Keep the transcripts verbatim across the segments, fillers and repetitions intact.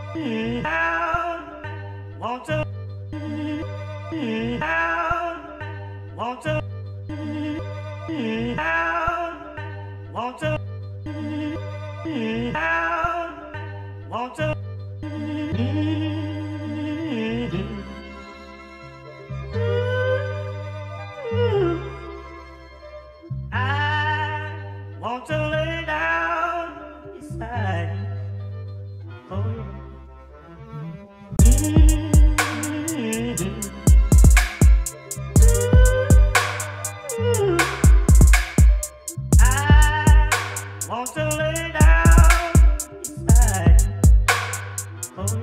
Want to, want to, want to, want to. I want to lay down beside you. Oh, I want to lay down beside you. Oh,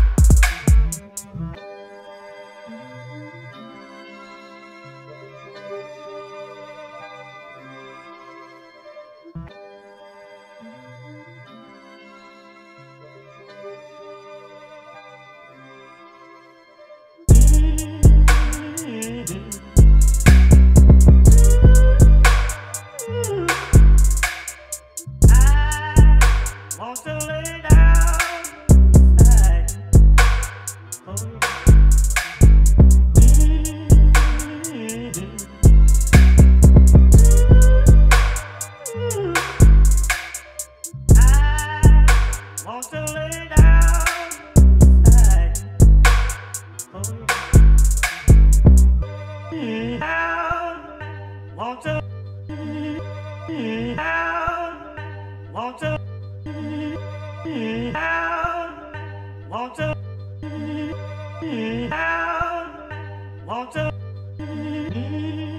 want to lay down beside you. Oh, I want to lay down beside you. Oh, want to, want to. Want to, want to, want to.